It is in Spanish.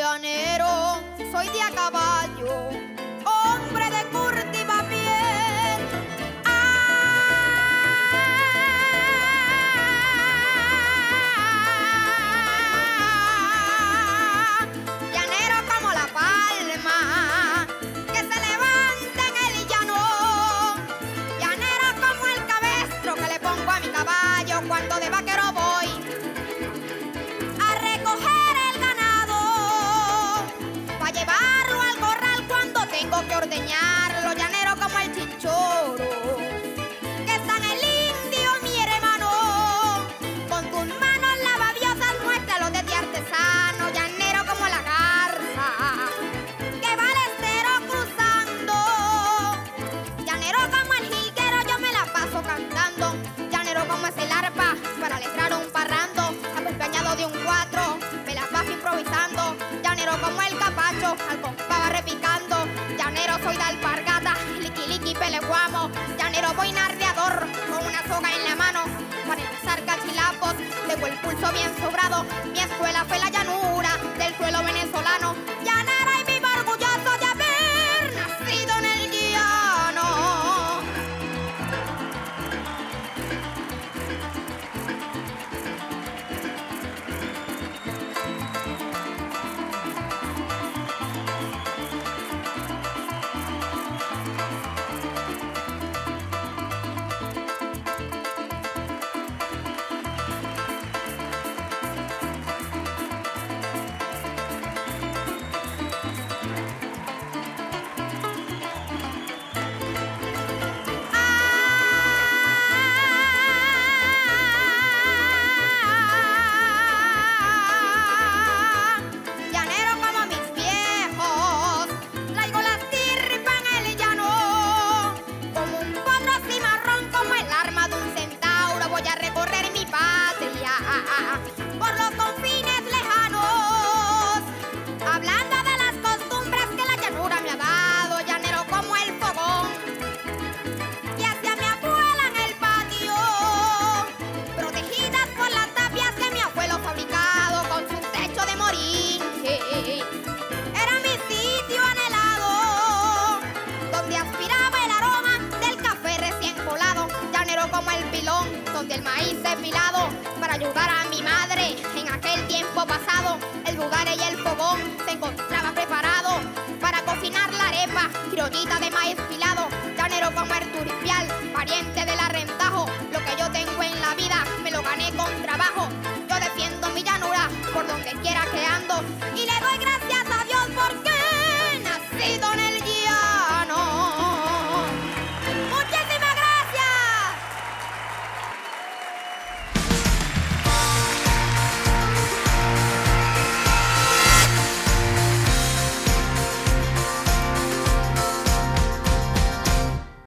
llanero, soy de a caballo, hombre de curtiva piel. Llanero como la palma que se levanta en el llano. Llanero como el cabestro que le pongo a mi caballo cuando de vaquero voy a recoger el ganado, para llevarlo al corral cuando tengo que ordeñarlo. Llanero como el chinchorro que está en el indio, mi hermano. Con tus manos lavabiosas muéstralo de ti artesano. Llanero como la garza que va al estero cruzando. Llanero como el jilguero, yo me la paso cantando. Llanero como es el arpa para alegrar un parrando, acompañado de un cuatro, me las paso improvisando. Llanero como el capacho, al compás va repicando. Llanero soy de alpargata, liqui liqui peleguamo. Llanero voy nardeador con una soga en la mano para empezar cachilapos. Tengo el pulso bien sobrado, mi escuela fue la